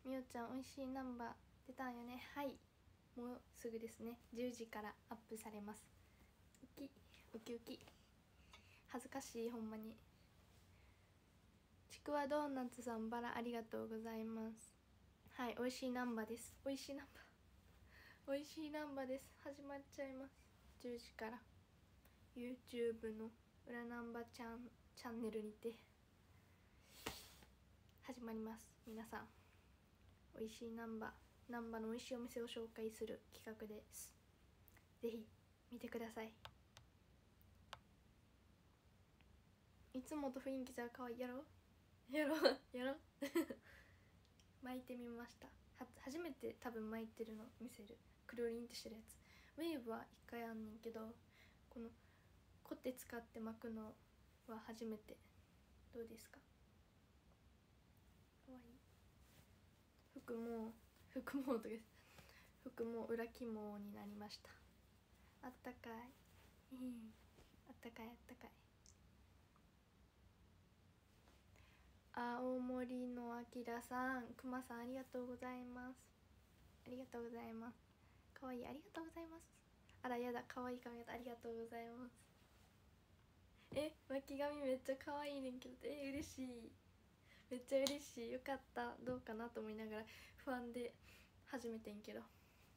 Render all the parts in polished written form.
みおちゃんおいしいナンバー出たんよね。はい、もうすぐですね。10時からアップされます。ウキウキウキ、恥ずかしいほんまに。ちくわドーナツさんバラありがとうございます。はい、おいしいナンバーです。おいしいナンバー、おいしいナンバーです。始まっちゃいます。10時から YouTube の裏ナンバチャンネルにて始まります。皆さん、おいしいナンバのおいしいお店を紹介する企画です。ぜひ見てください。いつもと雰囲気じゃ可愛いやろやろ巻いてみました。初めて多分巻いてるの見せる。くるりんってしてるやつ。ウェーブは一回あんねんけど、このコテ使って巻くのは初めて。どうですか？かわいい。服もとか服も裏肝になりました。あったかい、あったかいあったかい。青森のあきらさん、くまさんありがとうございます。ありがとうございます。かわいい、ありがとうございます。あらやだ、かわいい髪型ありがとうございます。巻き髪めっちゃかわいいねんけど、嬉しい、めっちゃ嬉しい。よかった。どうかなと思いながら不安で始めてんけど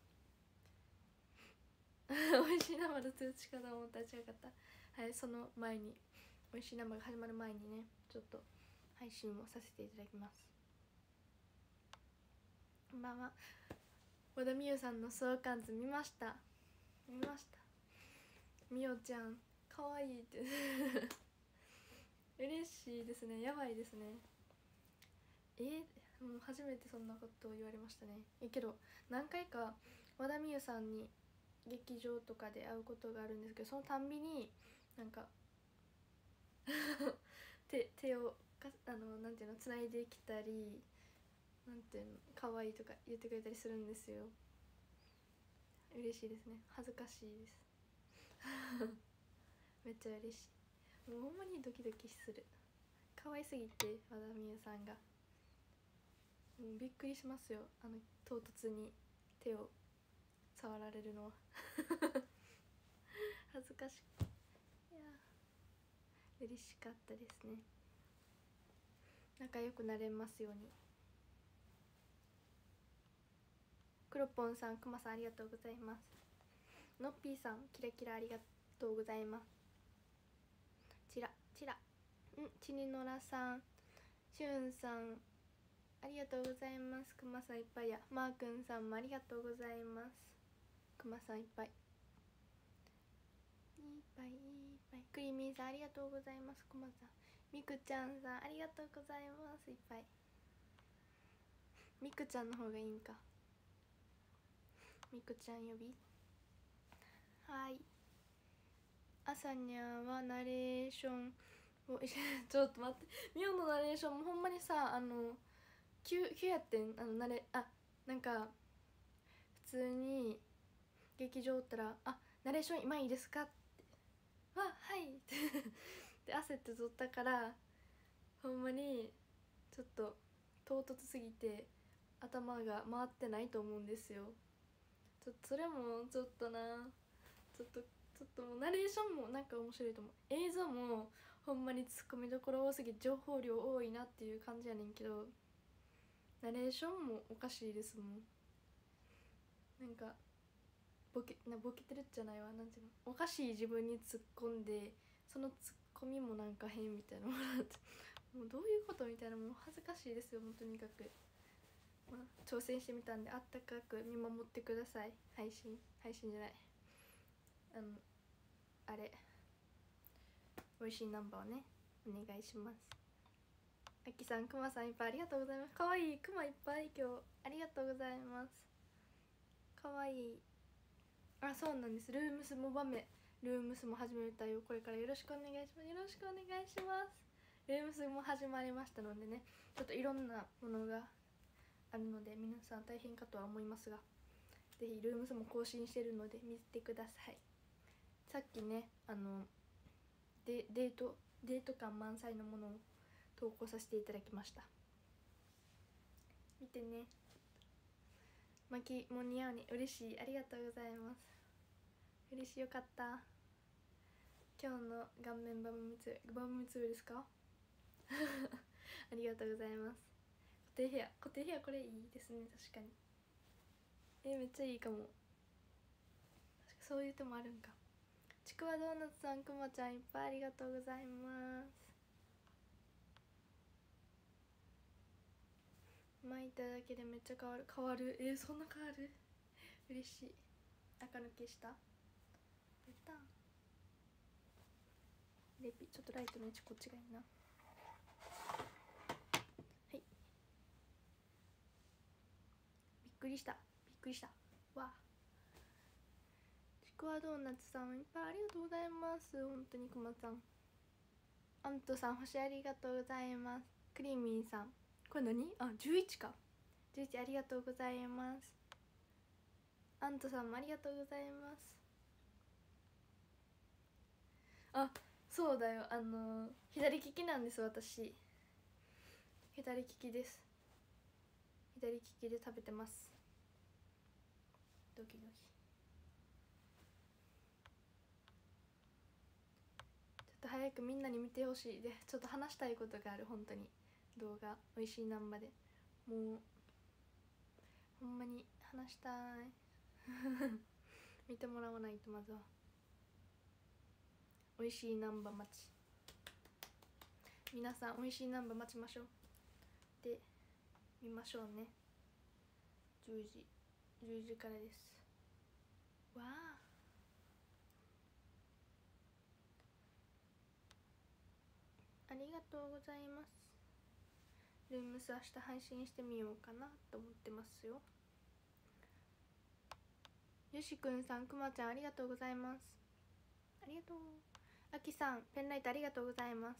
美味しい生の通知かと思ったら違かった。はい、その前に美味しい生が始まる前にね、ちょっと配信をさせていただきます。こんばんは。和田美優さんの相関図見ました。みおちゃんかわいいって嬉しいですね。やばいですね。もう初めてそんなことを言われましたね。けど何回か和田美優さんに劇場とかで会うことがあるんですけど、そのたんびになんか手をなんていうの、つないできたり、なんていうの、可愛いとか言ってくれたりするんですよ。嬉しいですね。恥ずかしいですめっちゃ嬉しい。もうほんまにドキドキする。可愛すぎて和田美優さんがもうびっくりしますよ。唐突に手を触られるのは恥ずかしく、いや嬉しかったですね。仲良くなれますように。クロポンさん、くまさんありがとうございます。のっぴーさん、キラキラありがとうございます。ちにのらさん、しゅんさんありがとうございます。くまさんいっぱいや。マーくんさんもありがとうございます。くまさんいっぱいクリーミーさんありがとうございます。くまさん、みくちゃんさんありがとうございます。いっぱい。みくちゃんの方がいいんか。みくちゃん呼び。はい。あさにゃはナレーションをちょっと待って、みおのナレーションもほんまにさ、急やってん。なんか普通に劇場おったら「ナレーション今いいですか?」って「はい」ってで焦って撮ったから、ほんまにちょっと唐突すぎて頭が回ってないと思うんですよ。それもちょっともうナレーションもなんか面白いと思う。映像もほんまにツッコミどころ多すぎて情報量多いなっていう感じやねんけど、ナレーションもおかしいですもん。なんかボケてるじゃないわ、なんていうの、おかしい自分に突っ込んで、そのツッコミもなんか変みたいなものってもうどういうことみたいな、もう恥ずかしいですよ。もうとにかく、挑戦してみたんであったかく見守ってください。配信じゃない、あれ、おいしいナンバーをね、お願いします。あきさん、くまさんいっぱいありがとうございます。かわいいくまいっぱい今日ありがとうございます。かわいい。そうなんです。ルームスも始めたよ。これからよろしくお願いします。よろしくお願いします。ルームスも始まりましたのでね、ちょっといろんなものがあるので皆さん大変かとは思いますが、ぜひルームスも更新してるので見てください。さっきね、デート感満載のものを投稿させていただきました。見てね。巻きも似合うね。嬉しい、ありがとうございます。嬉しい、よかった。今日の顔面バブミツルですかありがとうございます。固定ヘアこれいいですね。確かにめっちゃいいかも。確かそういう手もあるんか。ちくわドーナツさん、くまちゃんいっぱいありがとうございます。巻いただけでめっちゃ変わるそんな変わる嬉しい。赤抜けしたやったレピ。ちょっとライトの位置こっちがいいな。はい、びっくりしたわあ。ちくわドーナツさんいっぱいありがとうございます。本当にくまさん。アントさん星ありがとうございます。クリーミーさんこれ何11か。11ありがとうございます。アントさんもありがとうございます。そうだよ、左利きなんです。私左利きです。左利きで食べてます。ドキドキ。ちょっと早くみんなに見てほしい。でちょっと話したいことがある。本当に動画おいしいなんばでもうほんまに話したい見てもらわないと。まずはおいしいなんば待ち、皆さんおいしいなんば待ちましょう。で見ましょうね。10時からです。わあ、ありがとうございます。ルームス明日配信してみようかなと思ってますよ。よしくんさん、くまちゃんありがとうございます。ありがとう。あきさんペンライトありがとうございます。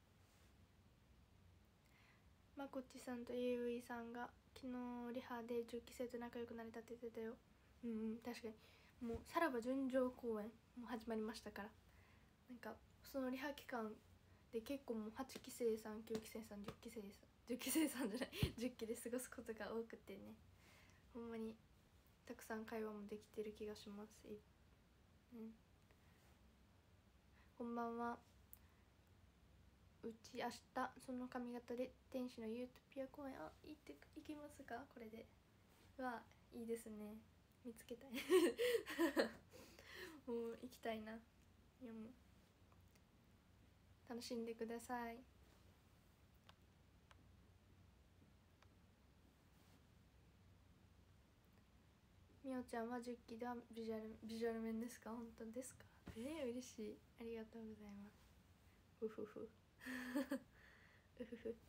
まこっちさんとゆういさんが昨日リハで10期生と仲良くなれたって言ってたよ。確かにもうさらば純情公演も始まりましたから、なんかそのリハ期間で結構もう8期生さん9期生さん10期生さん10期生さんじゃない10期で過ごすことが多くてね、ほんまにたくさん会話もできてる気がします。こんばんは。うち明日その髪型で天使のユートピア公園行きますか。これでいいですね。見つけたいもう行きたいな。いやもう楽しんでください。みおちゃんは10期ではビジュアル面ですか。本当ですか。嬉しい、ありがとうございます。うふふうふふ。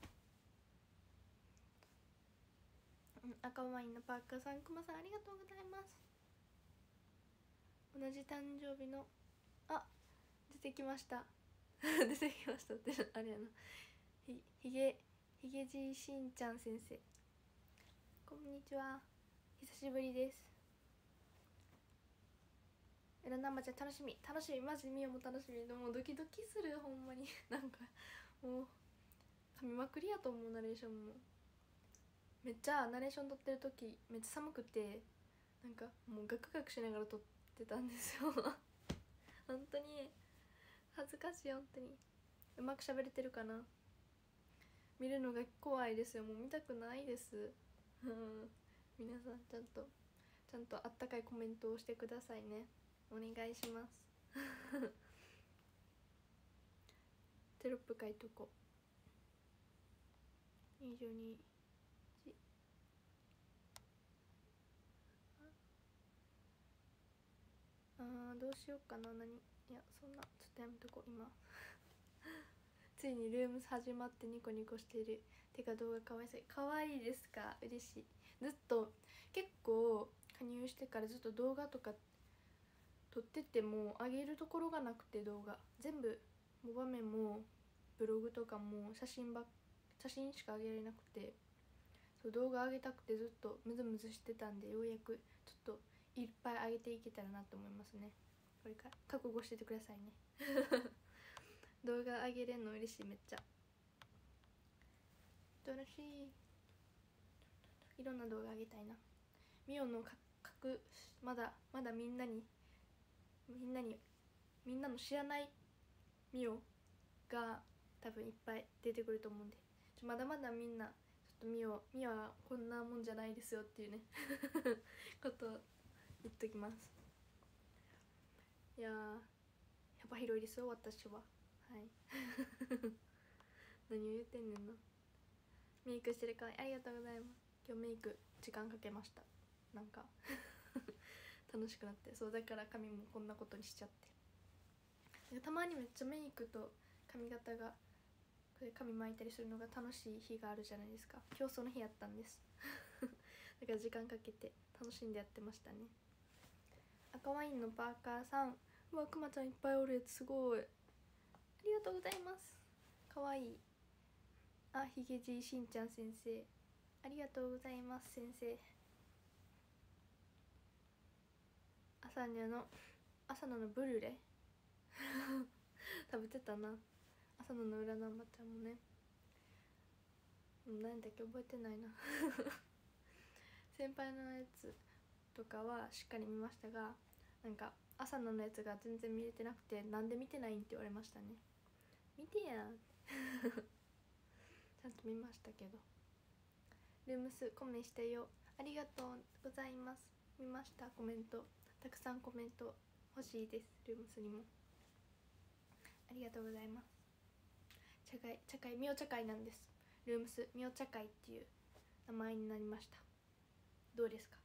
赤ワインのパーカーさん、くまさんありがとうございます。同じ誕生日の出てきました出てきましたってあれやな。ひげじいしんちゃん先生、こんにちは、久しぶりです。なまちゃん楽しみマジでみよも楽しみでもうドキドキする。ほんまになんかもう噛みまくりやと思う。ナレーションもめっちゃナレーション撮ってる時めっちゃ寒くて、なんかもうガクガクしながら撮ってたんですよ本当に恥ずかしい。本当にうまく喋れてるかな。見るのが怖いですよ。もう見たくないです皆さんちゃんとあったかいコメントをしてくださいね。お願いしますテロップ書いとこう。22時どうしようかな。いやそんなちょっとやめとこう今ついにルーム始まってニコニコしてる。てか動画かわいそう。かわいいですか。嬉しい。ずっと結構加入してからずっと動画とか撮ってても上げるところがなくて、動画全部モバメもブログとかも写真しか上げられなくて、そう動画上げたくてずっとムズムズしてたんで、ようやくちょっといっぱい上げていけたらなと思いますね。これから覚悟しててくださいね動画上げれんの嬉しい。めっちゃ楽しい。 いろんな動画あげたいな。ミオのまだみんなの知らないミオが多分いっぱい出てくると思うんで、まだまだみんなちょっとミオはこんなもんじゃないですよっていうねことを言っときます。いや幅広いですよ私は。はい何を言ってんねんな。メイクしてるかわいい、ありがとうございます。今日メイク時間かけました。なんか楽しくなって、そうだから髪もこんなことにしちゃって、たまにめっちゃメイクと髪型がこれ髪巻いたりするのが楽しい日があるじゃないですか。今日その日やったんですだから時間かけて楽しんでやってましたね。赤ワインのパーカーさん、うわくまちゃんいっぱいおるやつ、すごいありがとうございます。かわいい。あ、ひげじいしんちゃん先生ありがとうございます。先生朝野のブルレ食べてたな。朝野の裏南波ちゃんもね、何だっけ覚えてないな先輩のやつとかはしっかり見ましたが、なんか朝野のやつが全然見れてなくて、なんで見てないんって言われましたね。見てやちゃんと見ましたけど。ルームスコメしてよ、ありがとうございます。見ました。コメントたくさんコメント欲しいです。ルームスにもありがとうございます。茶会ミオ茶会なんです。ルームスミオ茶会っていう名前になりました。どうですか。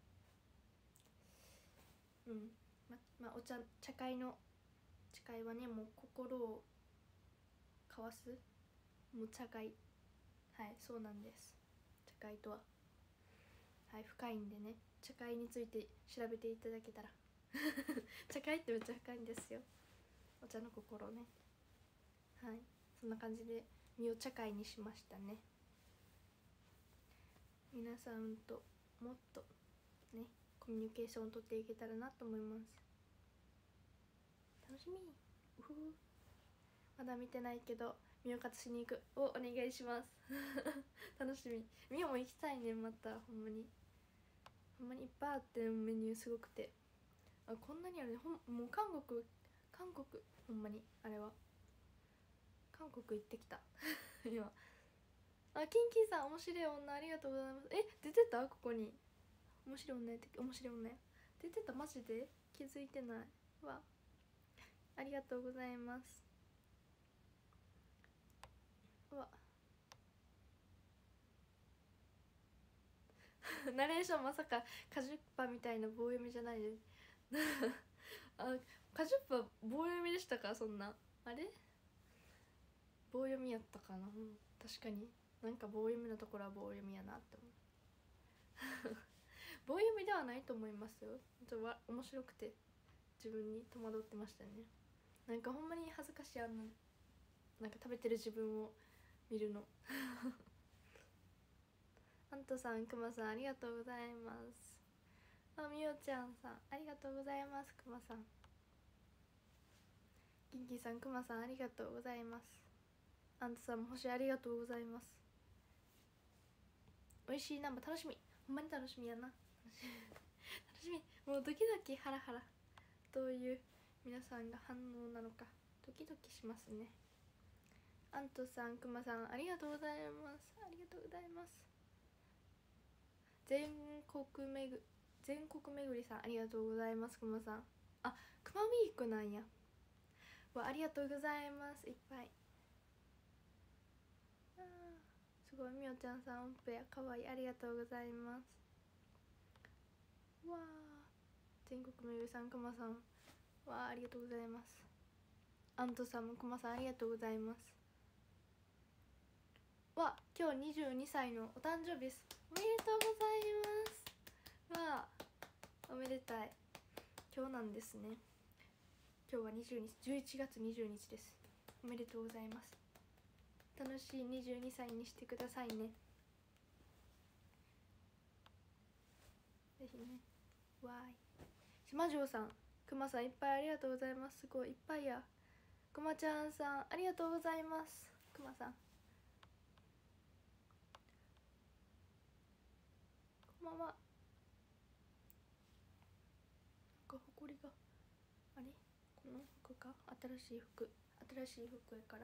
茶会はね、もう心を交わすもう茶会、はいそうなんです。茶会とははい深いんでね、茶会について調べていただけたら茶会ってめっちゃ深いんですよ、お茶の心ね。はいそんな感じでミオ茶会にしましたね。皆さんともっとねコミュニケーションをとっていけたらなと思います。楽しみ。まだ見てないけどミオ活しに行くお願いします楽しみ。ミオも行きたいね。またほんまにいっぱいあってメニューすごくて、こんなにあるね。もう韓国ほんまにあれは韓国行ってきた今キンキーさん面白い女ありがとうございます。出てたここに面白い女出てた。マジで気づいてないわ。ありがとうございます。うわナレーションまさかカジュッパみたいな棒読みじゃないでカジュッパ棒読みでしたか。そんなあれ棒読みやったかな、確かになんか棒読みのところは棒読みやなって思う棒読みではないと思いますよ。面白くて自分に戸惑ってましたね。なんかほんまに恥ずかしい、なんか食べてる自分を見るのアントさん、くまさんありがとうございます。みおちゃんさんありがとうございます。くまさん、キンキーさん、くまさんありがとうございます。アントさんも星ありがとうございます。美味しいナンバ楽しみ、ほんまに楽しみやな楽しみ、もうドキドキハラハラ、どういう皆さんが反応なのかドキドキしますね。アントさん、くまさんありがとうございます。ありがとうございます。全国巡りさんありがとうございます。くまさん、くまウィークなんやありがとうございます。いっぱいすごい。みおちゃんさんおっぺかわいい、ありがとうございます。全国巡りさん、くまさんありがとうございます。アントさんもくまさんありがとうございます。今日22歳のお誕生日です。おめでとうございます。おめでたい。今日なんですね。今日は11月20日です。おめでとうございます。楽しい22歳にしてくださいね。ぜひね。島城さん、くまさんいっぱいありがとうございます。すごいいっぱいや。くまちゃんさんありがとうございます。くまさんんは。なんかほこりがあれ、この服か、新しい服やから。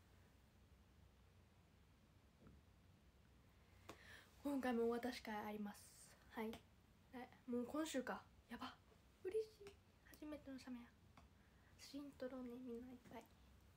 今回もお渡し会あります。はい、もう今週か、やば、嬉しい。初めての写メや。写真撮ろうね、みんないっぱい。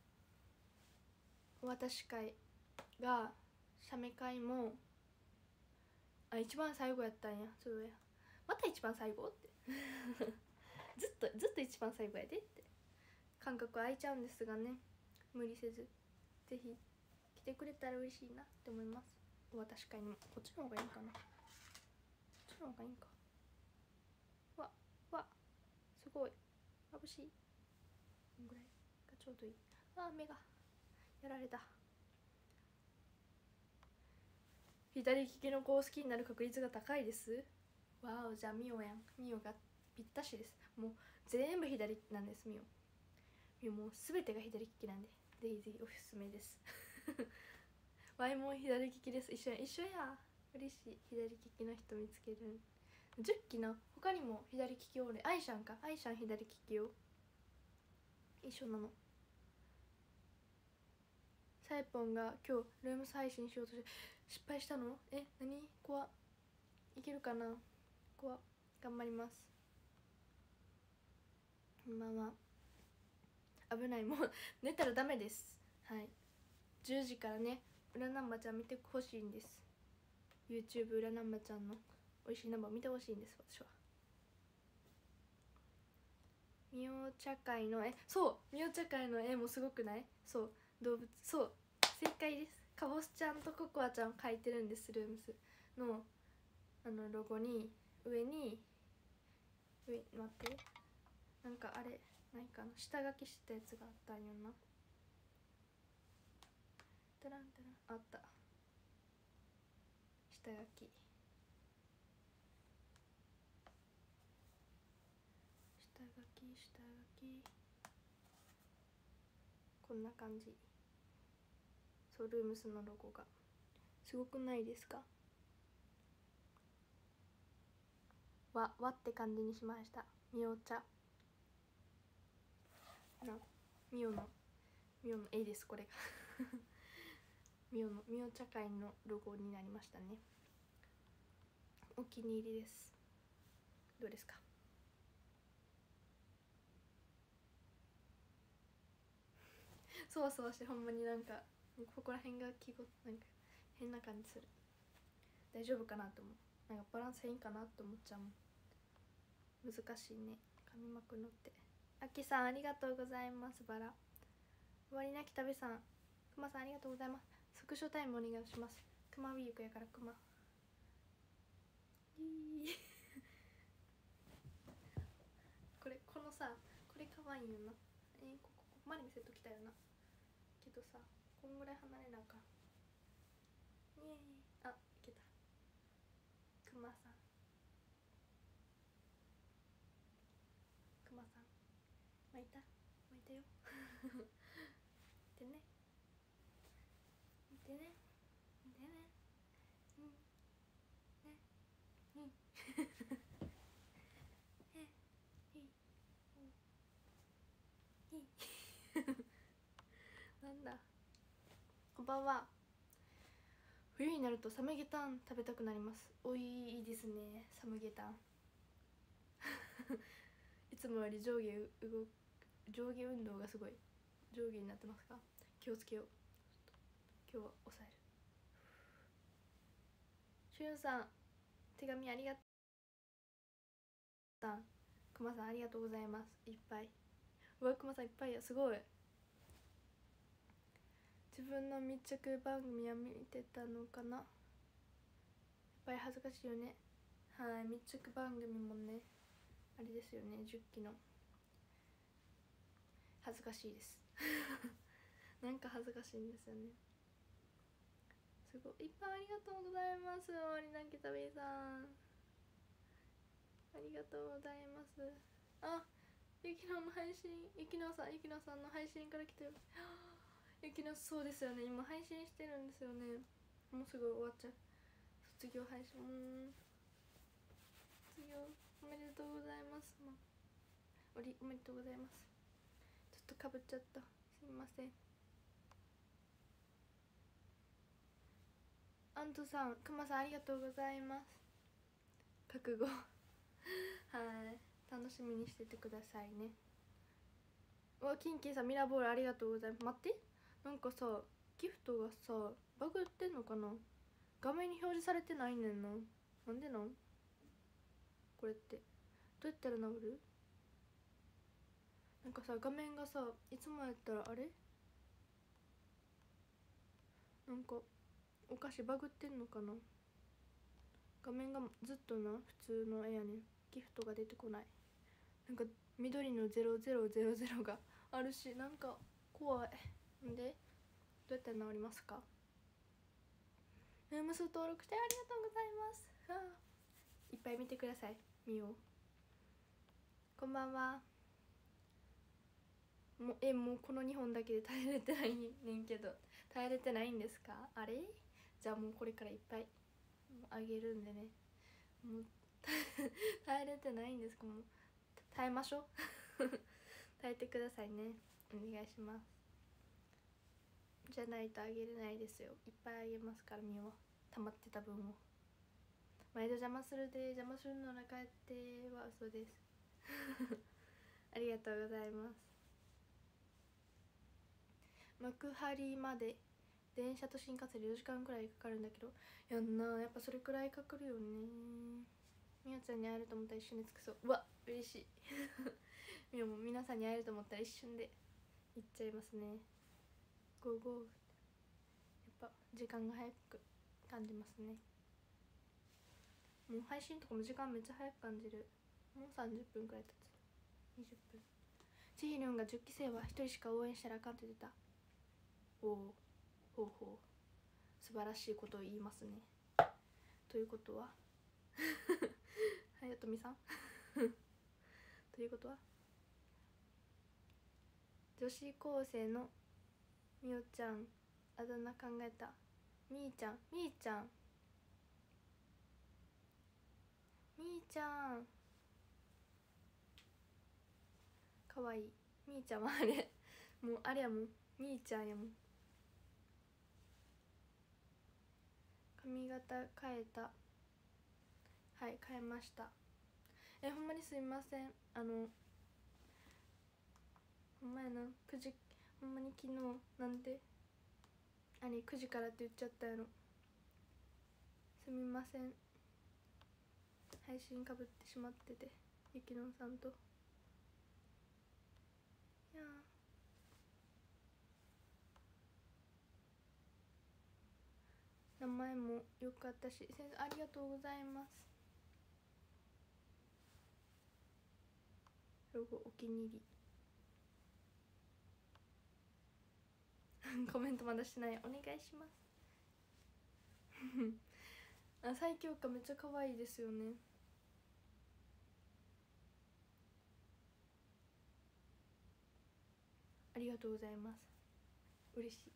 お渡し会が、写メ会も一番最後やったんや。そうや、また一番最後ってずっと一番最後やでって感覚空いちゃうんですがね、無理せずぜひ来てくれたら嬉しいなって思います。お渡し会にもこっちの方がいいかな、こっちの方がいいんか。わすごい眩しい。こんぐらいがちょうどいい。目がやられた。左利きの子を好きになる確率が高いです。わお、じゃあミオやん。ミオがぴったしです。もう全部左なんです。ミオもう全てが左利きなんで、ぜひぜひおすすめですワイも左利きです。一緒や。嬉しい。左利きの人見つける。10期の他にも左利きおる。アイシャン左利きよ。一緒なの。サイポンが今日ルームス配信しようとして失敗したの？何？怖っ。いけるかな？怖っ。頑張ります。危ない。もう寝たらダメです。はい、10時からね、裏ナンバちゃん見てほしいんです。 YouTube 裏ナンバちゃんの美味しいナンバ見てほしいんです。私はみお茶会のみお茶会の絵もすごくない？そう、動物、そう正解です。かぼすちゃんとココアちゃん描いてるんです。ルームスのロゴに待って、なんかあれないかな、下書きしたやつがあったんよな。タランタラン、あった。下書きこんな感じ。そう、ルームスのロゴがすごくないですか？わって感じにしました。みお茶みおの絵です。これがみお茶会のロゴになりましたね。お気に入りです。どうですか？そわそわして、ほんまになんかここら辺がなんか変な感じする。大丈夫かなと思う。なんかバランス変かなと思っちゃうもん。難しいね、紙巻くのって。あきさんありがとうございます。バラ終わりなき旅さん、くまさんありがとうございます。スクショタイムお願いします。くまウィークやから、くまこのさ、これかわいいよな。ここまで見せときたいよな。けどさ、こんぐらい離れなあかん。イエーイ。いけた。くまさん巻いたよ見てねなんだ。こんばんは。冬になるとサムゲタン食べたくなります。おいいですね、サムゲタンいつもより上下運動がすごい上下になってますか？気をつけよう。今日は抑える。しゅんさん、手紙ありがとう。くまさんありがとうございます。いっぱい。うわ、くまさんいっぱいや。すごい。自分の密着番組は見てたのかな。やっぱり恥ずかしいよね。はい、密着番組もね、あれですよね、10期の。恥ずかしいですなんか恥ずかしいんですよね。すごいいっぱいありがとうございます。終わりなき旅さん、ありがとうございます。ゆきのの配信、ゆきのさんの配信から来てる。ゆきの、そうですよね、今配信してるんですよね。もうすぐ終わっちゃう。卒業配信卒業おめでとうございます。おめでとうございます。ちょっとかぶっちゃった、すいません。アントさん、クマさんありがとうございます。覚悟はい楽しみにしててくださいね。うわキンキーさんミラーボールありがとうございます。待って、なんかさギフトがさバグってんのかな、画面に表示されてないねんな。なんでなん、これってどうやったら治る。なんかさ画面がさいつもやったらあれなんかお菓子バグってんのかな、画面がずっとな普通の絵やねん。ギフトが出てこない。なんか緑の0000があるし、なんか怖い。んでどうやったら治りますか。ルーム数登録してありがとうございます。いっぱい見てください。見よう。こんばんは。もうこの2本だけで耐えれてないねんけど、耐えれてないんですか。あれじゃあもうこれからいっぱいあげるんでね、もう耐えれてないんですか。もう耐えましょう耐えてくださいね、お願いします。じゃないとあげれないですよ。いっぱいあげますから。みよ溜まってた分を。毎度邪魔する邪魔するのな帰っては嘘ですありがとうございます。幕張まで電車と新幹線で4時間くらいかかるんだけど、やんな、やっぱそれくらいかかるよね。みおちゃんに会えると思ったら一瞬で着くそう。うわ嬉しいみおも皆さんに会えると思ったら一瞬で行っちゃいますね。ゴーゴー。やっぱ時間が早く感じますね。もう配信とかも時間めっちゃ早く感じる。もう30分くらい経つ。20分。ちひりょんが10期生は1人しか応援したらあかんって出た。おお、ほうほう、素晴らしいことを言いますね。ということははやとみさんということは女子高生のみおちゃん、あだ名考えた。みーちゃん、みーちゃん、みーちゃんかわいい。みーちゃんはあれもうあれやもん、みーちゃんやもん。髪型変えた。はい変えました。ほんまにすいません。ほんまやな、9時、ほんまに昨日なんで9時からって言っちゃったやろ。すみません、配信かぶってしまってて、ゆきのんさんと。いや名前もよかったし、先生ありがとうございます。ロゴお気に入りコメントまだしてない、お願いします最強歌めっちゃ可愛いですよね。ありがとうございます、嬉しい。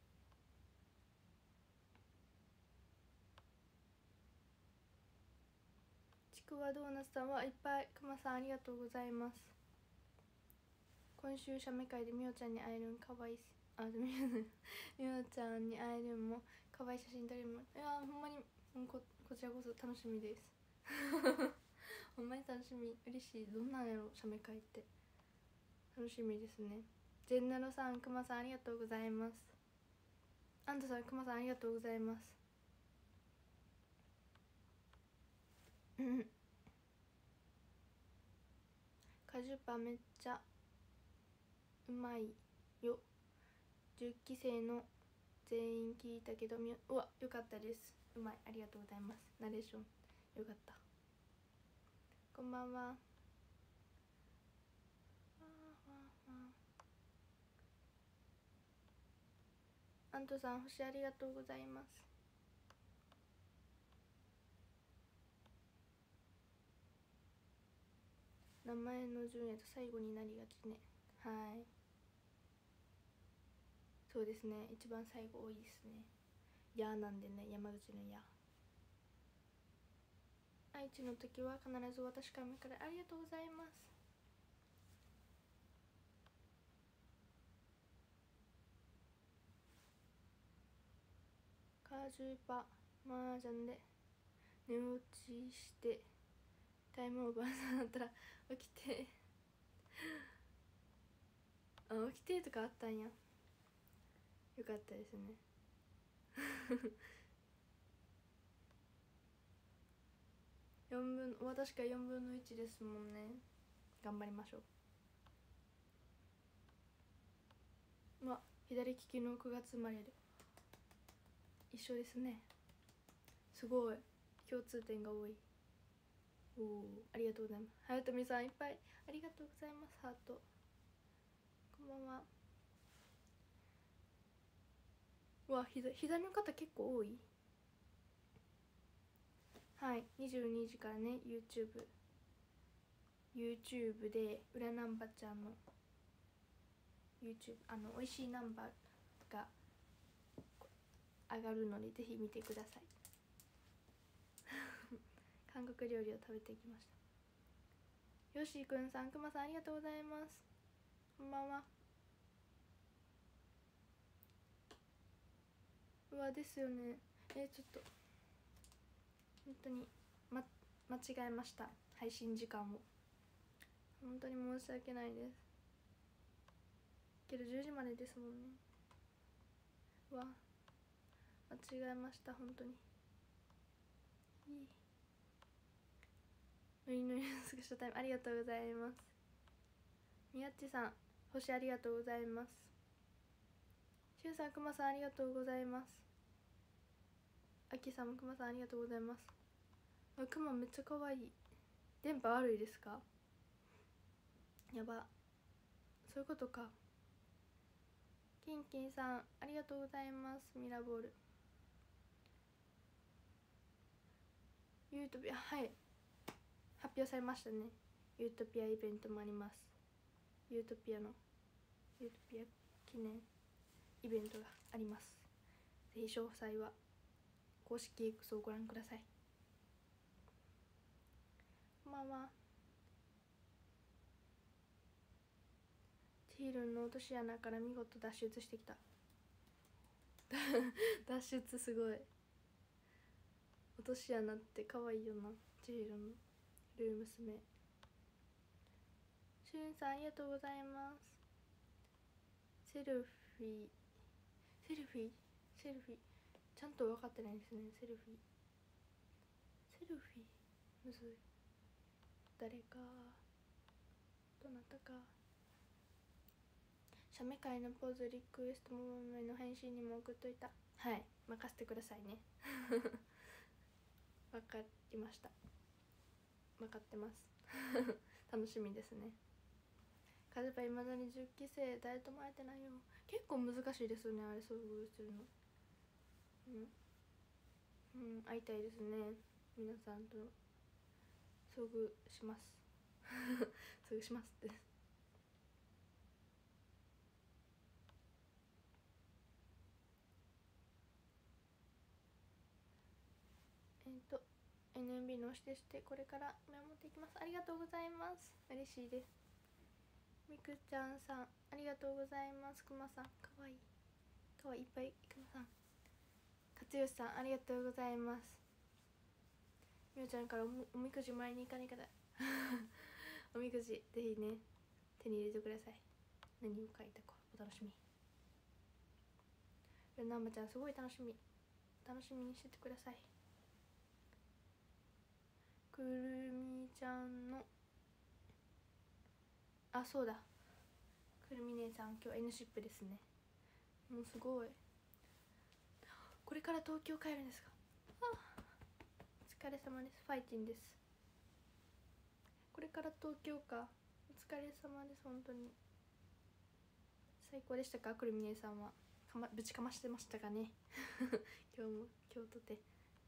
ちくわドーナツさんはいっぱい、くまさんありがとうございます。今週写メ会でみおちゃんに会えるんかわいいす。みおちゃんに会えるんもかわいい写真撮れるも、いやほんまにこちらこそ楽しみですほんまに楽しみ、嬉しい。どんなんやろ写メ会って、楽しみですね。ジェンナロさん、くまさんありがとうございます。アントさん、くまさんありがとうございます。果樹パめっちゃうまいよ。10期生の全員聞いたけどうわよかったです、うまい、ありがとうございます。ナレーションよかった。こんばんは。アントさん星ありがとうございます。名前の順やと最後になりがちね。はい、そうですね、一番最後多いですね。やーなんでね、山口のや。 愛知の時は必ず私から見から。ありがとうございます。カージューパマージャンで寝落ちしてタイムオーバーさんだったら起きてあ、起きてとかあったんや。よかったですね私が4分の1ですもんね。頑張りましょう。まあ左利きの9月生まれで一緒ですね。すごい共通点が多い。おお、ありがとうございます。はやとみさんいっぱいありがとうございます。ハートこんばんは。うわ、左の方結構多い。はい、22時からね YouTube で裏ナンバちゃんの YouTube おいしいナンバが上がるのでぜひ見てください韓国料理を食べてきました。よしくんさん、くまさんありがとうございます。こんばんは。うわですよね。ちょっと本当に、間違えました。配信時間を本当に申し訳ないですけど10時までですもんね。うわ間違えました。本当にノリノリのスクショタイムありがとうございます。みやっちさん星ありがとうございます。しゅうさん、くまさんありがとうございます。あきさんもくまさんありがとうございます。あ、くまめっちゃかわいい。電波悪いですか？やば、そういうことか。キンキンさんありがとうございます。ミラボールユートピア、はい、発表されましたね。ユートピアイベントもあります。ユートピア記念イベントがあります。ぜひ詳細は公式 X をご覧ください。こんばんは。チールンの落とし穴から見事脱出してきた脱出すごい。落とし穴って可愛いよな。チールンのルーム娘。しゅんさんありがとうございます。セルフィーちゃんと分かってないですね。セルフィーむずい。誰かどなたか。写メ会のポーズリクエストもめの返信にも送っといた。はい、任せてくださいね分かりました。分かってます楽しみですね。カズパいまだに10期生誰とも会えてないよ。結構難しいですよね、あれ遭遇するの。会いたいですね。皆さんと遭遇します遭遇しますってNMB の押してこれから見守っていきます。ありがとうございます。嬉しいです。みくちゃんさんありがとうございます。くまさんかわいいいっぱい。くまさん、かつよしさんありがとうございます。みおちゃんからおみくじもらいに行かないからおみくじぜひね手に入れてください。何を書いたかお楽しみ。なまちゃんすごい楽しみにしててください。くるみちゃんのそうだ、くるみ姉さん今日 N シップですね。もうすごい。これから東京帰るんですか？お疲れ様です。ファイティンです。これから東京か。お疲れ様です。本当に最高でしたか？くるみ姉さんはぶちかましてましたかね今日とて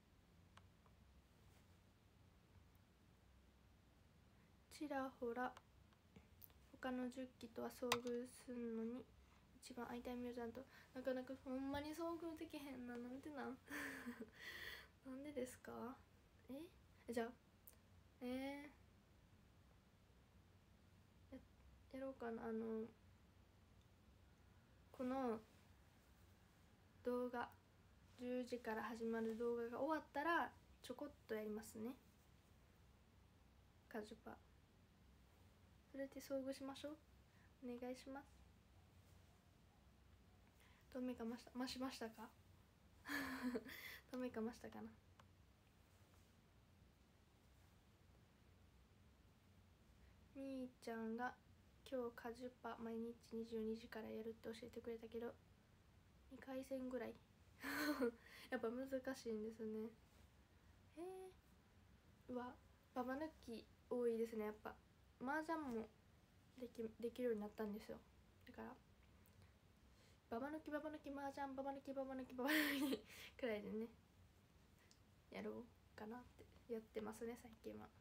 ちらほら他の10期とは遭遇するのに一番会いたいみおちゃんとなかなかほんまに遭遇できへんな。なんでなんなんでですか？じゃあやろうかな。この動画10時から始まる動画が終わったらちょこっとやりますね、カジュパ。それで遭遇しましょう。お願いします。どうめかました増しましたかどうめかましたかな。みーちゃんが今日カジュパ毎日22時からやるって教えてくれたけど2回戦ぐらいやっぱ難しいんですね。うわ、ババ抜き多いですね。やっぱ麻雀もできるようになったんですよ。だからババ抜き麻雀ババ抜きくらいでねやろうかなってやってますね最近は。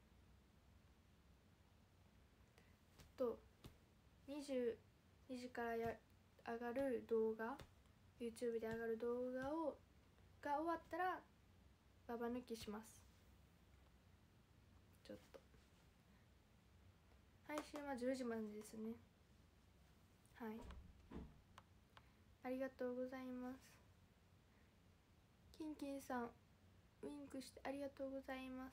と22時から上がる動画 YouTube で上がる動画が終わったらババ抜きします。ちょっと配信は10時までですね。はい、ありがとうございます。キンキンさんウインクしてありがとうございます。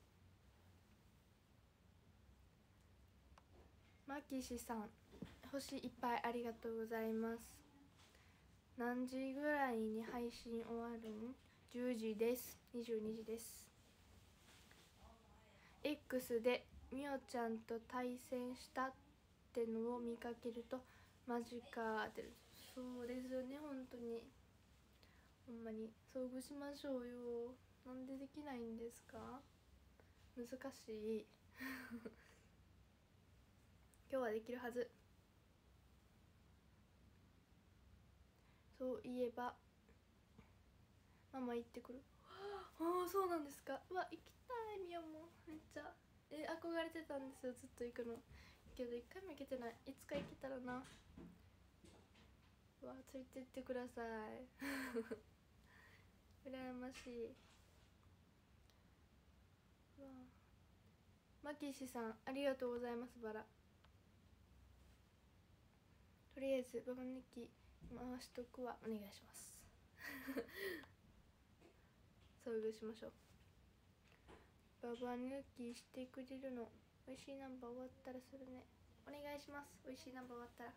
マキシさん星いっぱいありがとうございます。何時ぐらいに配信終わるん？10時です。22時です。 X でみおちゃんと対戦したってのを見かけるとマジかって。そうですよね、本当にほんまに遭遇しましょうよ。なんでできないんですか？難しい今日はできるはず。そういえばママ行ってくる。ああ、そうなんですか。うわ、行きたい。みよもめっちゃ憧れてたんですよ、ずっと行くの。けど一回も行けてない。いつか行けたらな。うわ、ついてってください羨ましい。うわ、マキシさんありがとうございます。バラとりあえずババ抜き回しとくわ。お願いします遭遇しましょう。ババ抜きしてくれるの。美味しいナンバー終わったらするね。お願いします。美味しいナンバー終わったら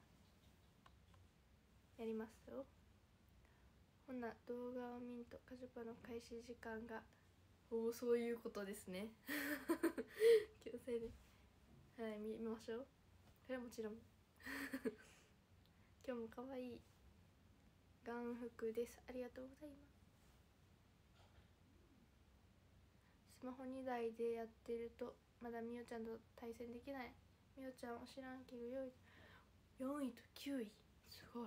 やりますよ。ほな動画を見んとカジュパの開始時間が。そういうことですね強制ではい見ましょう。それはもちろん今日も可愛い眼福です。ありがとうございます。スマホ2台でやってるとまだみおちゃんと対戦できない。みおちゃん推しランキング4位と9位、すごい。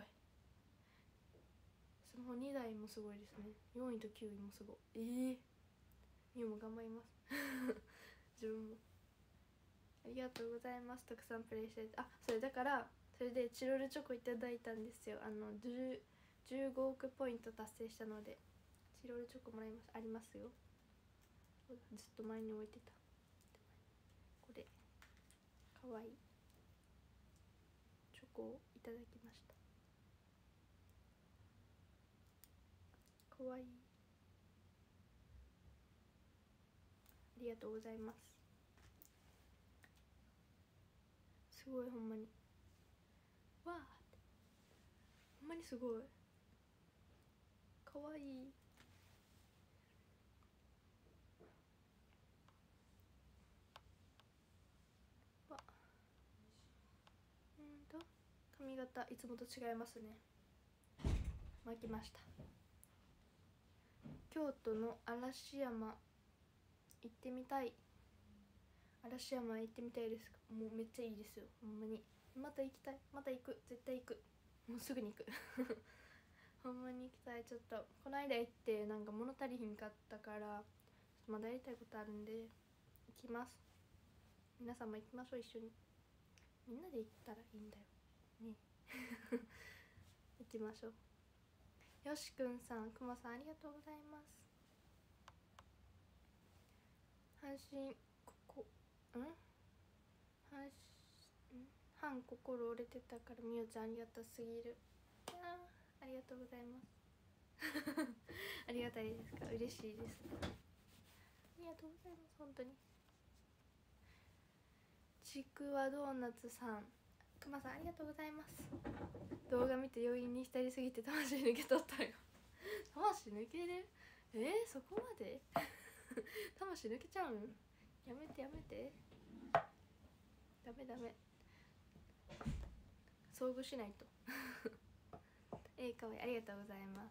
スマホ2台もすごいですね。4位と9位もすごい。みおも頑張ります自分もありがとうございます。たくさんプレイしてそれだからそれでチロルチョコいただいたんですよ。15億ポイント達成したのでチロルチョコもらいます。ありますよ。ずっと前に置いてた。これかわいいチョコをいただきました。かわいい。ありがとうございます。すごいほんまにわーってほんまにすごいかわいい。わ髪型いつもと違いますね。巻きました。京都の嵐山行ってみたい。嵐山行ってみたいです。もうめっちゃいいですよほんまに。また行きたい。また行く。絶対行く。もうすぐに行くほんまに行きたい。ちょっとこの間行ってなんか物足りひんかったからまだやりたいことあるんで行きます。皆さんも行きましょう。一緒にみんなで行ったらいいんだよね行きましょう。よしくんさん、くまさんありがとうございます。阪神半心折れてたからみおちゃんありがたすぎる。ありがとうございますありがたいですか、嬉しいです。ありがとうございます。本当に。ちくわドーナツさん、くまさんありがとうございます。動画見て余韻に浸りすぎて魂抜けとったよ魂抜ける？そこまで魂抜けちゃうん？やめてやめて、ダメダメ、遭遇しないとかわいい、ありがとうございます。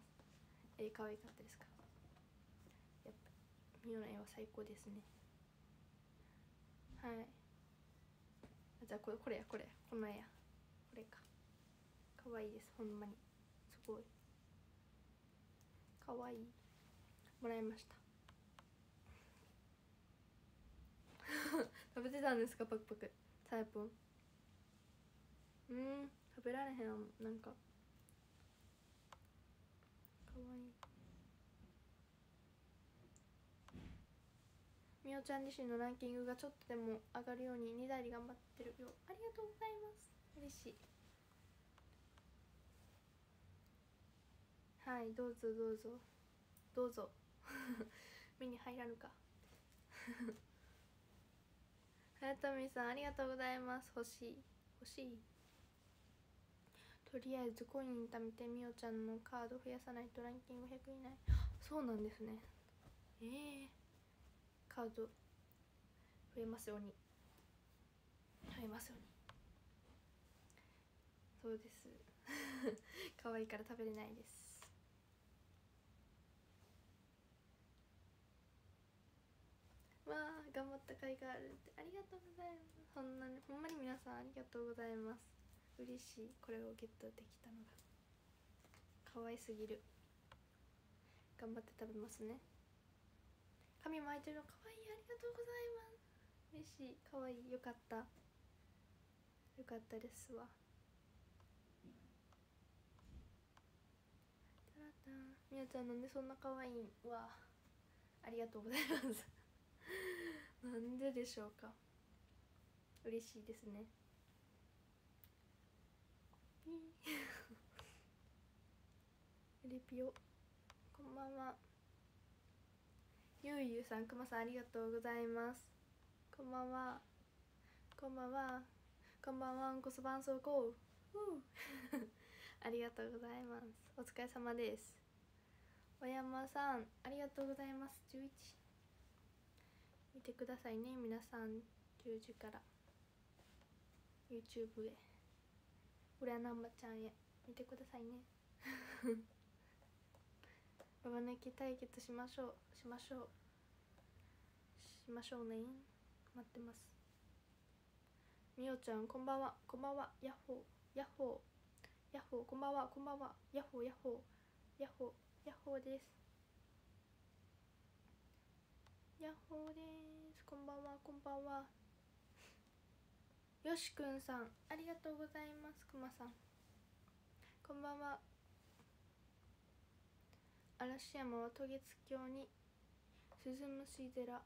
かわいかったですか？やっぱミオの絵は最高ですね。はい、じゃあこれや、この絵や、これか。かわいいです、ほんまにすごいかわいい。もらいました食べてたんですか？パクパクタイプ食べられへん。なんかかわいい。みおちゃん自身のランキングがちょっとでも上がるように2台で頑張ってるよ。ありがとうございます、嬉しい。はい、どうぞどうぞどうぞ目に入らぬかはやとみさんありがとうございます。欲しい欲しい。とりあえずコイン貯めてみおちゃんのカード増やさないとランキング100以内。そうなんですね。カード増えますように、増えますように。そうです可愛いから食べれないです。わあ、頑張った甲斐があるって、ありがとうございます。ほんまに皆さんありがとうございます。嬉しい、これをゲットできたのが可愛すぎる。頑張って食べますね。髪巻いてるの可愛い、ありがとうございます。嬉しい、可愛い、よかった、よかったですわ。みやちゃんなんでそんな可愛いん？わありがとうございますなんででしょうか。嬉しいですねレピオ、こんばんは。ゆうゆうさん、くまさんありがとうございます。こんばんは、こんばんは、こんばんは。んこそばんそうこうありがとうございます。お疲れ様です。小山さんありがとうございます。11見てくださいね皆さん。10時から YouTube へ、裏南波ちゃんへ見てくださいねババ抜き対決しましょうしましょうしましょうね。待ってます。みおちゃんこんばんは、こんばんは。ヤッホーヤッホーヤッホー、こんばんはこんばんは。ヤッホーヤッホーヤッホーヤッホーです。ヤッホーです。こんばんはこんばんは。よしくんさんありがとうございます。くまさんこんばんは。嵐山は渡月橋に鈴虫寺、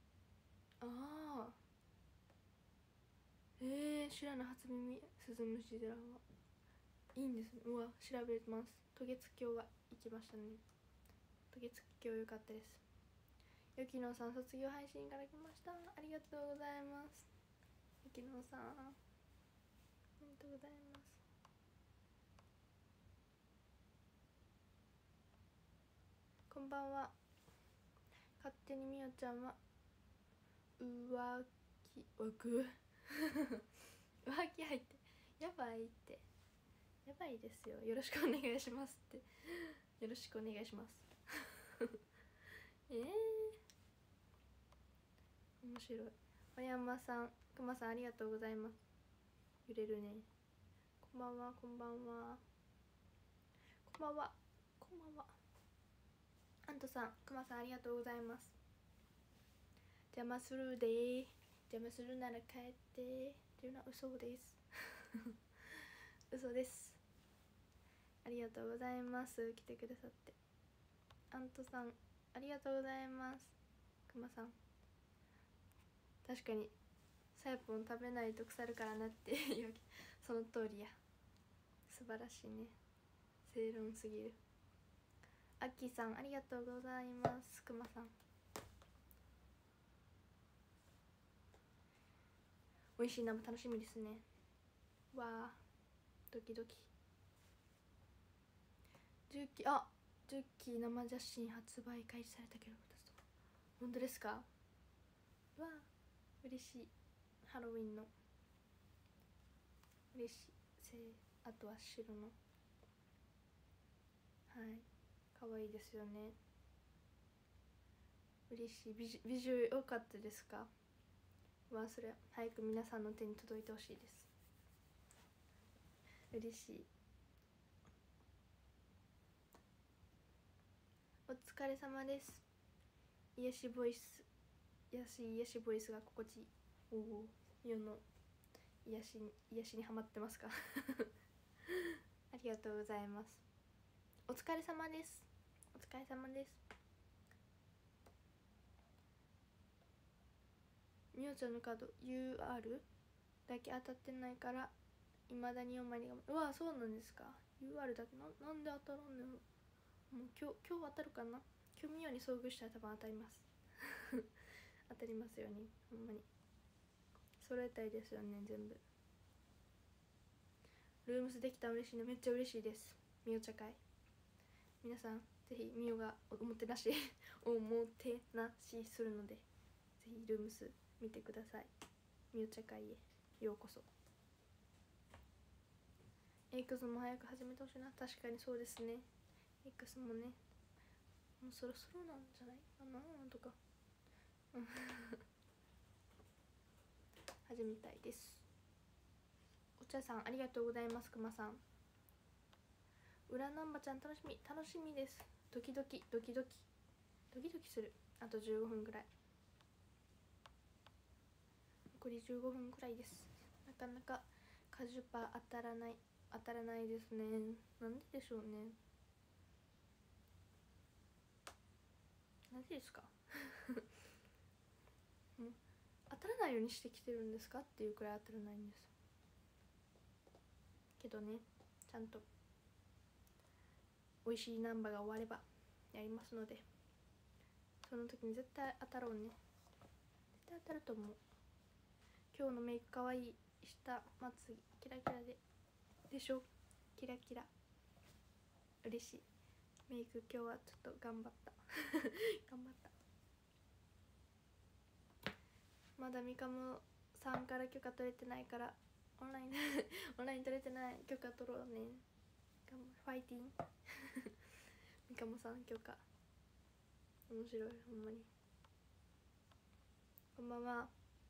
知らない、初耳。鈴虫寺はいいんですね。うわ、調べます。渡月橋は行きましたね。渡月橋良かったです。ゆきのさん卒業配信から来ました。ありがとうございます。ゆきのさんありがとうございます。こんばんは。勝手にみおちゃんは浮気入ってやばいって、やばいですよ。よろしくお願いしますってよろしくお願いします面白い。小山さん、くまさんありがとうございます。揺れるね。こんばんはこんばんはこんばんはこんばんは。アントさん、くまさんありがとうございます。邪魔するで、邪魔するなら帰ってっていうのは嘘です嘘です。ありがとうございます。来てくださって。アントさんありがとうございます。くまさん確かにさやぽん食べないと腐るからなっていうその通りや。素晴らしいね、正論すぎる。アッキーさんありがとうございます。くまさん美味しい生楽しみですね。わあドキドキ。10期10期生写真発売開始されたけど、本当ですか。わあ嬉しい。ハロウィンの嬉しい。あとは白の、はい可愛いですよね。嬉しい。ビジュ良かったですか。まあそれ早く皆さんの手に届いてほしいです。嬉しい。お疲れ様です。癒しボイス、癒しボイスが心地いい。おお世の癒しにハマってますかありがとうございます。お疲れ様です。お疲れ様です。みおちゃんのカード UR だけ当たってないからいまだに4枚に頑張る。うわそうなんですか。 UR だけなんで当たらんの。もう今日当たるかな。今日みおに遭遇したら多分当たります当たりますように。ほんまに揃えたいですよね全部。ルームスできたら嬉しいね。めっちゃ嬉しいです。みお茶会皆さんぜひみおがおもてなしおもてなしするのでぜひルームス見てください。みお茶会へようこそ。X も早く始めてほしいな。確かにそうですね。 X もねもうそろそろなんじゃないかなとか始めたいです。お茶さんありがとうございます。くまさん裏ナンバちゃん楽しみです。ドキドキする。あと15分ぐらい、残り15分くらいです。なかなかカジュパ当たらないですね。なんででしょうね。なんでですかもう当たらないようにしてきてるんですかっていうくらい当たらないんですけどね。ちゃんと美味しいナンバが終わればやりますので、その時に絶対当たろうね。絶対当たると思う。今日のメイクかわいい。下まつげキラキラでしょ。キラキラ嬉しい。メイク今日はちょっと頑張ったまだみかもさんから許可取れてないからオンライン取れてない。許可取ろうね。ファイティンみかもさん許可。面白いほんまに。こんばんは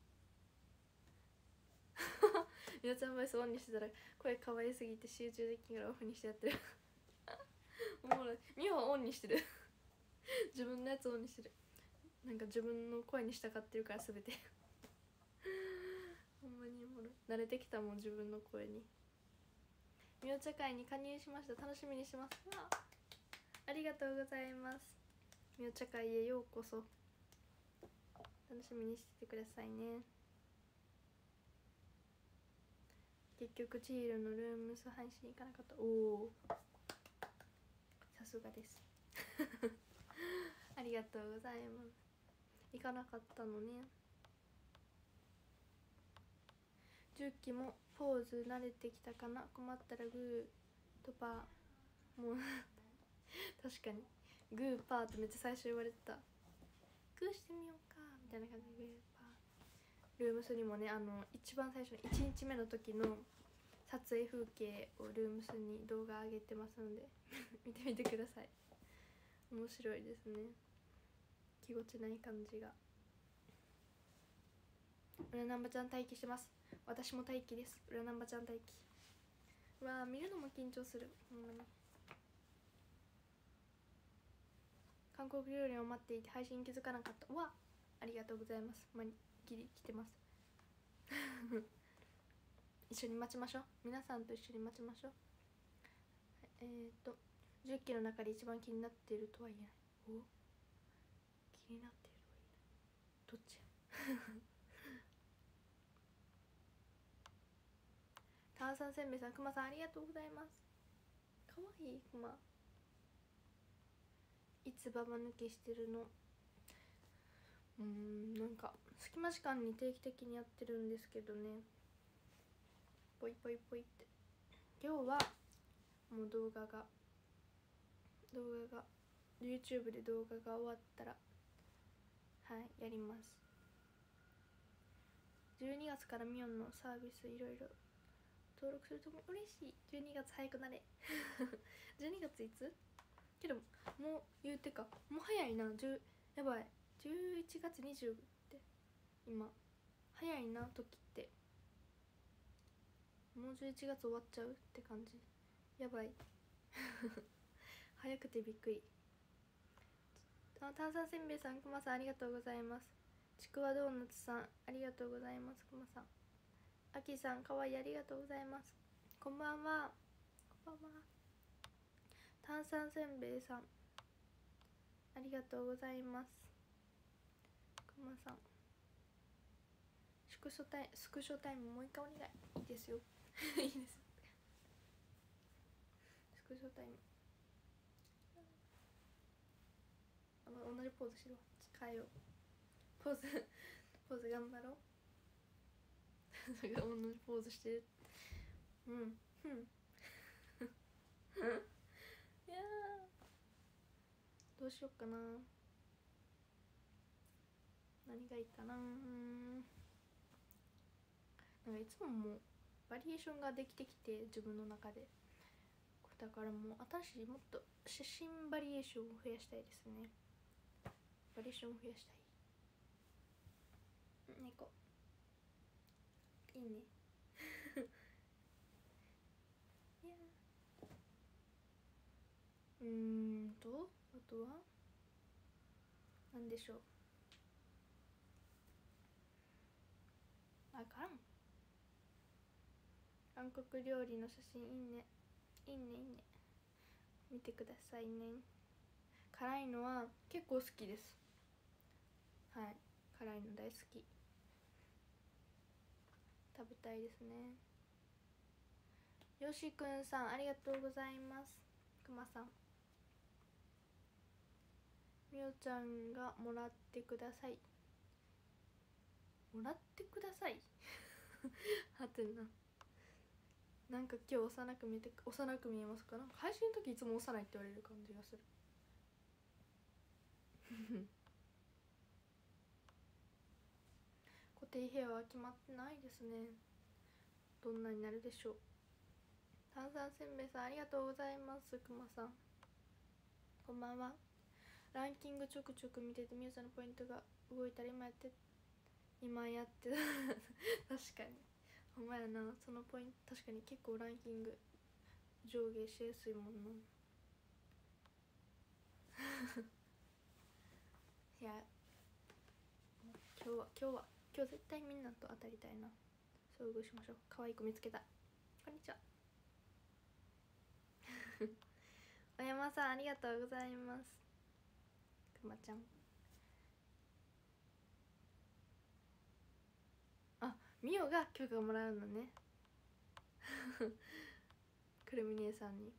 みなちゃんボイスオンにしてたら声可愛すぎて集中できんからオフにしてやってるおもろい。みおはオンにしてる自分のやつオンにしてる。なんか自分の声に従ってるから全てほんまにおもろい。慣れてきたもん自分の声に。みお茶会に加入しました。楽しみにします。ありがとうございます。みお茶会へようこそ。楽しみにしててくださいね。結局チールのルームス配信行かなかった。おおさすがですありがとうございます。行かなかったのね。10期もポーズ慣れてきたかな。困ったらグーとパーもう確かにグーパーってめっちゃ最初言われてた。グーしてみようかみたいな感じでグーパー。ルームスにもね一番最初の1日目の時の撮影風景をルームスに動画上げてますので見てみてください。面白いですね。気持ちない感じが。裏ナンバちゃん待機してます。私も待機です。裏ナンバちゃん待機。うわー見るのも緊張するほんまに。韓国料理を待っていて配信気づかなかった。うわありがとうございます。ギリ来てます一緒に待ちましょう。皆さんと一緒に待ちましょう。10期の中で一番気になっているとは言えない。お気になっているとは言えない。どっち炭酸せんべいさん、くまさんありがとうございます。かわいいくま。いつババ抜けしてるの？なんか隙間時間に定期的にやってるんですけどね、ポイポイポイって。今日はもう動画が YouTube で動画が終わったらやります。12月からミオンのサービスいろいろ登録すると嬉しい。12月早くなれ12月いつけどもう言うてかもう早いな。やばい、11月20って今早いな時って。もう11月終わっちゃうって感じ。やばい早くてびっくり。炭酸せんべいさん、くまさんありがとうございます。ちくわドーナツさんありがとうございます。くまさん、あきさんかわいいありがとうございます。こんばんは。こんばんは。炭酸せんべいさんありがとうございます。くまさん、スクショタイムもう一回お願い。いいですよいいです。スクショタイム同じポーズしろ。変えよう。ポーズ頑張ろう同じポーズしてる。いやどうしよっかな。何がいいかな。なんかいつももうバリエーションができてきて自分の中で、だからもう新しいもっと写真バリエーションを増やしたいですね。バリエーションを増やしたい。猫いいねいやあとは何でしょう。あからん。韓国料理の写真いいね。いいねいいね。見てくださいね。辛いのは結構好きです。はい、辛いの大好き。食べたいですね。よしくんさんありがとうございます。くまさん、みおちゃんがもらってください。もらってくださいはてな。なんか今日幼く見えますか？なんか配信の時いつも幼いって言われる感じがする固定部屋は決まってないですね。どんなになるでしょう。炭酸せんべいさんありがとうございます。くまさんこんばんは。ランキングちょくちょく見ててみゆさんのポイントが動いたら今やって確かにほんまやな。そのポイント確かに結構ランキング上下しやすいもんないや今日絶対みんなと当たりたいな。遭遇しましょう。可愛い子見つけた。こんにちはお山さんありがとうございます。くまちゃん、あ、みおが許可もらうのねくるみ姉さんに。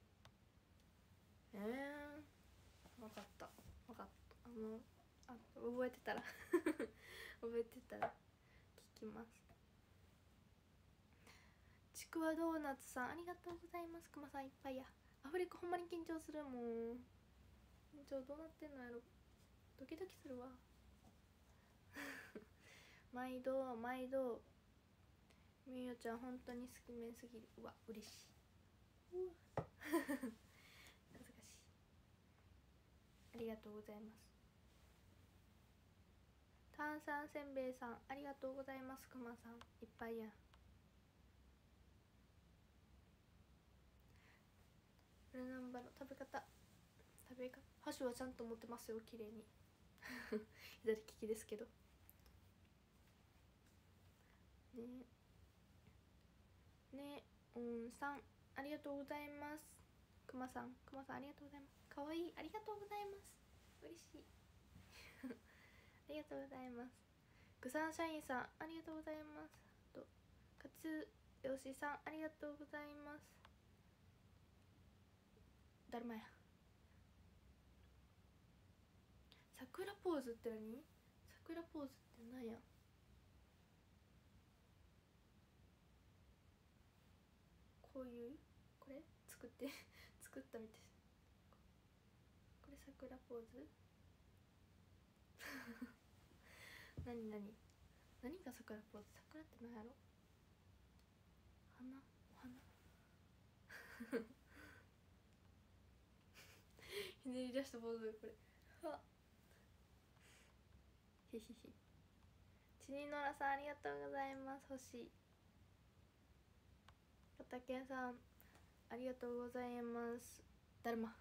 分かった覚えてたら覚えてたら聞きます。ちくわドーナツさんありがとうございます。くまさんいっぱいや。アフレコほんまに緊張するもん。緊張どうなってんのやろ。ドキドキするわ毎度みゆちゃん本当に好き面すぎる。うわ嬉しい恥ずかしい。ありがとうございます。炭酸せんべいさんありがとうございます。くまさんいっぱいや。ルナンバの食べ方箸はちゃんと持ってますよ、綺麗に左利きですけどね。さんありがとうございます。くまさんありがとうございます。かわいい、ありがとうございます。嬉しいありがとうございます。グサン社員さんありがとうございます。とよしさんありがとうございます。だるまや。桜ポーズって何？桜ポーズって何や？こういうこれ作って作ったみたい。これ桜ポーズ何が桜ポーズ？桜って何やろ？花？お花？ひねり出したポーズこれ。はひひひ。ちにのらさんありがとうございます。星たけさんありがとうございます。だるま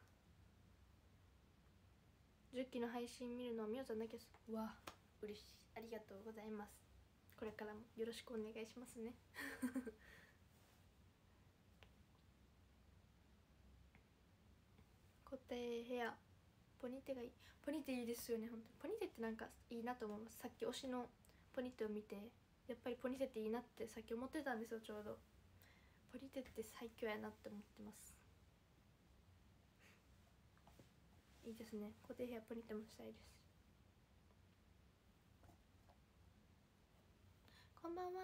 10期の配信見るのはみおちゃんだけです。うわ嬉しい、ありがとうございます。これからもよろしくお願いしますね固定ヘアポニテがいい。ポニテいいですよね。本当にポニテってなんかいいなと思います。さっき推しのポニテを見てやっぱりポニテっていいなってさっき思ってたんですよ。ちょうどポニテって最強やなって思ってます。いいですね。固定ヘアポニテもしたいです。こんばんは。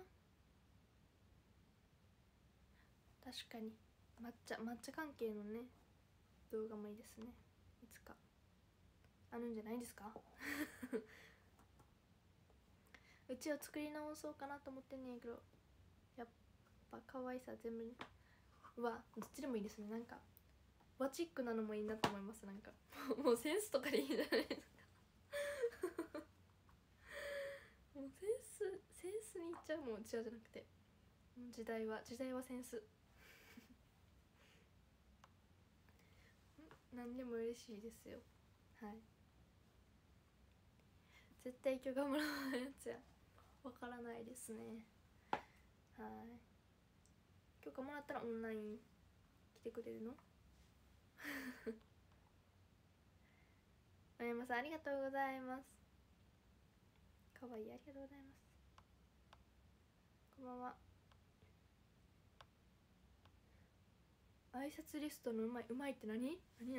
確かに抹茶関係のね動画もいいですね。いつかあるんじゃないですかうちを作り直そうかなと思ってんねんけど、やっぱ可愛さ全部にどっちでもいいですね。なんか和チックなのもいいなと思います。なんかもうセンスとかでいいんじゃないですかもうセンスにいっちゃう。もううちわじゃなくて時代はセンス何でも嬉しいですよ。はい、絶対許可もらわないやつや。わからないですね。はい、許可もらったらオンライン来てくれるのおやまさんありがとうございます。かわいい、ありがとうございます。こんばんは。挨拶リストのうまいって何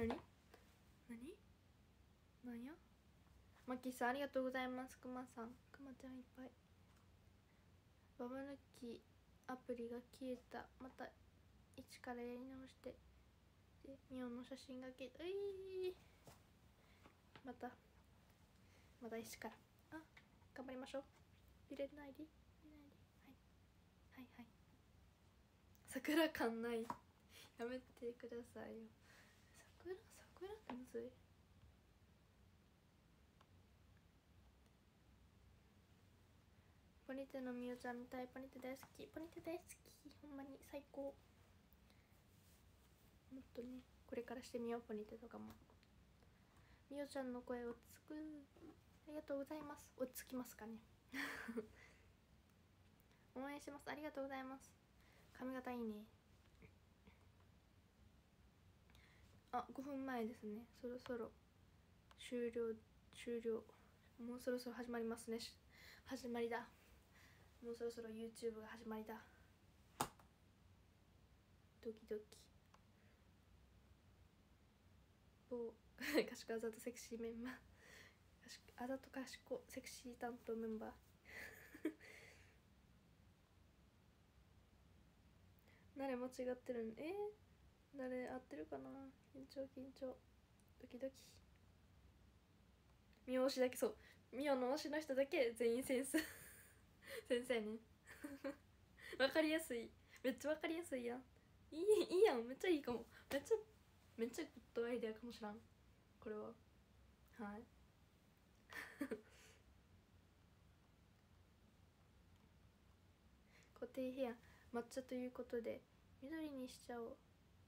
なんや。マキさんありがとうございます。くまさん、くまちゃんいっぱい。ババ抜きアプリが消えた。また一からやり直して。でミオの写真が消えた。また一から頑張りましょう。入れないではい桜感ないやめてくださいよ。桜ってむずい。ポニテのみおちゃんみたい。ポニテ大好きほんまに最高。もっとねこれからしてみよう。ポニテとかもみおちゃんの声落ち着く。ありがとうございます。落ち着きますかね応援します。ありがとうございます。髪型いいね。5分前ですね。そろそろ終了。もうそろそろ始まりますね。始まりだ。もうそろそろ YouTube が始まりだ。ドキドキ。賢あざとセクシーメンバーあざと賢セクシー担当メンバー誰間違ってるん？誰合ってるかな。緊張ドキドキ。ミオ推しだけ、そうミオの推しの人だけ全員センス先生ねわかりやすい。めっちゃわかりやすいやん。いいやん。めっちゃいいかも。めっちゃグッドアイデアかもしらんこれは。はい固定ヘア抹茶ということで緑にしちゃおう。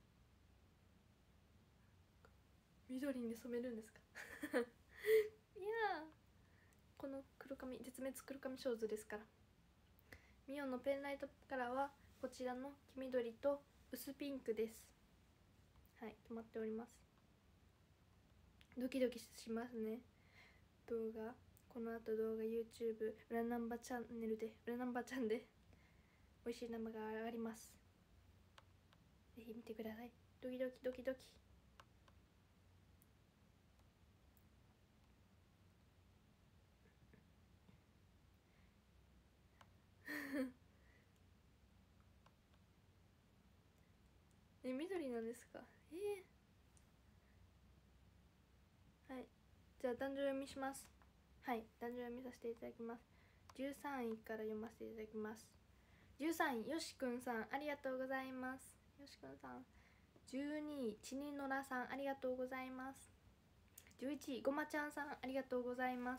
緑に染めるんですかいやこの黒髪絶滅黒髪ショーズですから。ミオのペンライトカラーはこちらの黄緑と薄ピンクです。はい、決まっております。ドキドキしますね。動画この後動画 YouTube 裏ナンバチャンネルで裏ナンバちゃんで美味しい生が上がります。ぜひ見てください。ドキドキドキドキ。緑なんですか。はい、じゃあ男女読みします。はい、男女読みさせていただきます。13位から読ませていただきます。13位よしくんさんありがとうございます。よしくんさん。12位ちにのらさんありがとうございます。11位ごまちゃんさんありがとうございます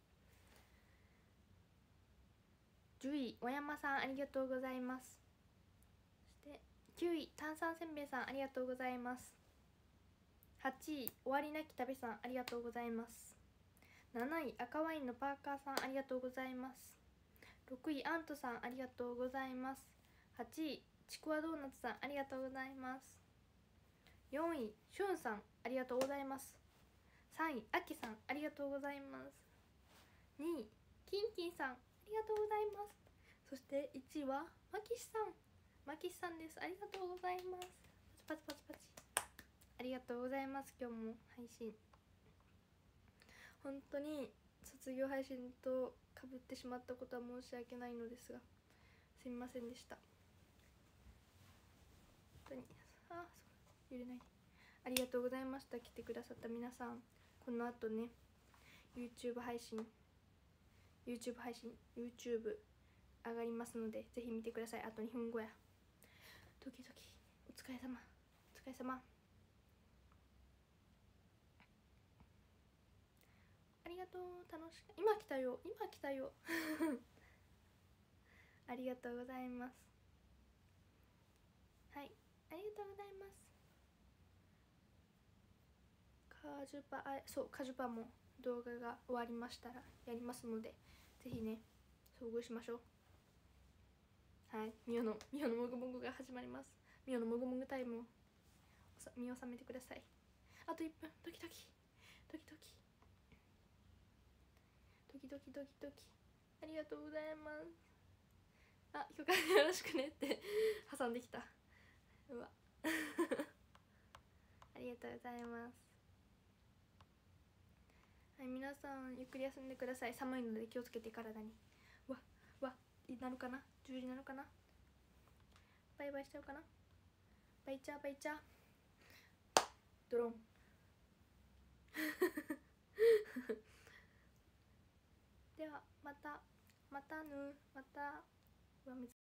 。10位おやまさんありがとうございます。そして9位炭酸せんべいさんありがとうございます。8位終わりなき旅さんありがとうございます。7位赤ワインのパーカーさんありがとうございます。6位アントさんありがとうございます。8位ちくわドーナツさんありがとうございます。4位しゅんさんありがとうございます。3位あきさんありがとうございます。2位キンキンさんありがとうございます。そして1位はまきしさん、まきしさんです。ありがとうございます。パチパチパチパチ、ありがとうございます。今日も配信本当に卒業配信とかぶってしまったことは申し訳ないのですが、すみませんでした。本当に揺れない。ありがとうございました。来てくださった皆さん。この後ね YouTube 配信上がりますので、ぜひ見てください。あと2分後や。ドキドキ。お疲れ様、お疲れ様。ありがとう。楽しかった。今来たよ、今来たよありがとうございます。はい、ありがとうございます。カジュパ、そう、カジュパも動画が終わりましたらやりますので、ぜひね遭遇しましょう。はい、ミオのもぐもぐが始まります。ミオのもぐもぐタイムを見収めてください。あと1分。ドキドキドキドキドキドキドキドキ。ありがとうございます。あ、許可よろしくねって挟んできた。うわありがとうございます。はい、皆さんゆっくり休んでください。寒いので気をつけて体に。わなるかな、10時なのかな、バイバイしちゃうかな、バイチャーバイチャードロンではまたぬ、また。うわ、難